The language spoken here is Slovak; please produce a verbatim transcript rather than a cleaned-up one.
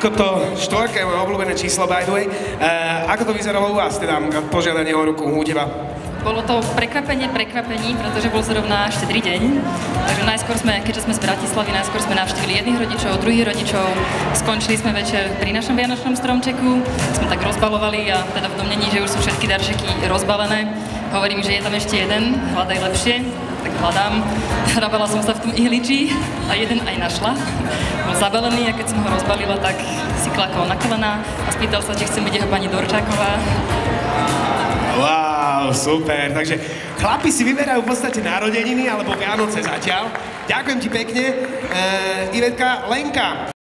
Ako to, štvorka je moje obľúbené číslo, by the way. Uh, ako to vyzeralo u vás, teda požiadanie o ruku u teba? Bolo to prekvapenie prekvapení, pretože bol zrovna štedrý deň. Takže najskôr sme, keďže sme z Bratislavy, najskôr sme navštívili jedných rodičov, druhých rodičov. Skončili sme večer pri našom vianočnom stromčeku. Sme tak rozbalovali a teda v domnení, že už sú všetky darčeky rozbalené. Hovorím, že je tam ešte jeden, hľadaj lepšie. Tak hľadám. Hrabala som sa v tom ihličí a jeden aj našla. Bol zabalený a keď som ho rozbalila, tak si klakol na kolená a spýtal sa, či chcem byť jeho pani Dorčáková. Wow, super. Takže chlapi si vyberajú v podstate narodeniny alebo Vianoce zatiaľ. Ďakujem ti pekne. E, Ivetka, Lenka.